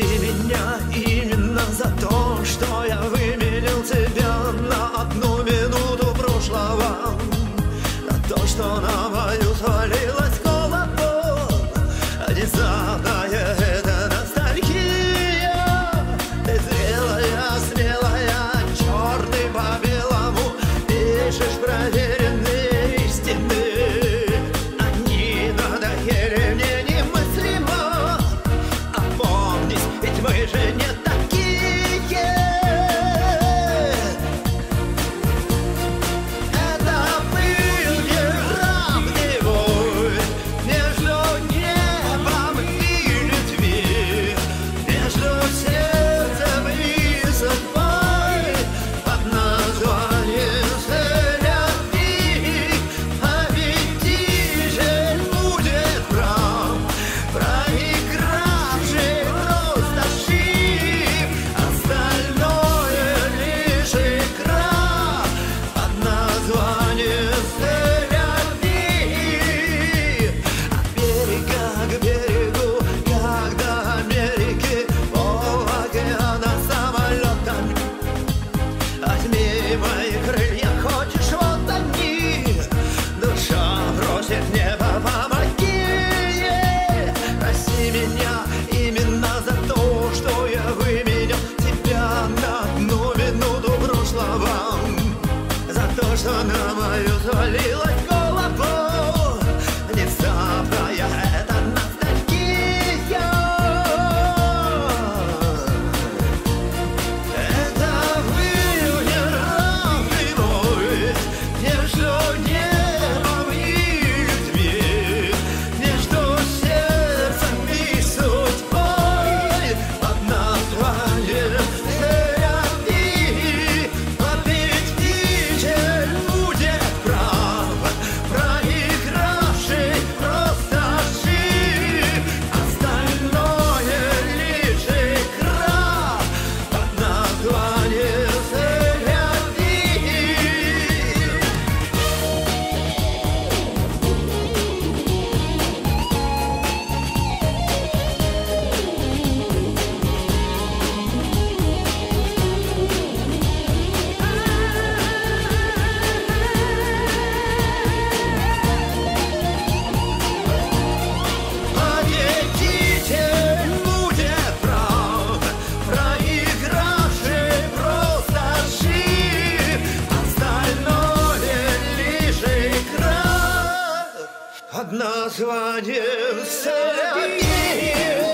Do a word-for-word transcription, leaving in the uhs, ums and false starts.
Прости меня именно за то, что я выменил тебя на одну минуту прошлого, на то, что на мою свалилась голову. Внезапная эта ностальгия. Ты зрелая, смелая, черный по белому, пишешь проверенные истины. Они надоели мне немыслимо. Опомнись, ведь мы же не такие. Это был неравный бой между небом и людьми, между сердцем и судьбой, под названием «Любви». Победитель будет прав, проигравший просто шип. Остальное лишь игра под названием «Любви». От берега к берегу, как до Америки, пол океана самолетом. Возьми мои крылья, хочешь, вот они. Душа просит небо, помоги ей. Прости меня именно за то, что я выменял тебя на одну минуту прошлого, за то, что на мою свалилась голову. Внезапная эта ностальгия. Это был неравный бой между небом и людьми, между сердцем и судьбой, под названием «Любви». Победитель будет прав, проигравший просто шип. Остальное лишь игра под названием «Любви». Победитель будет прав, проигравший просто шип. Остальное лишь игра под названием «Любви».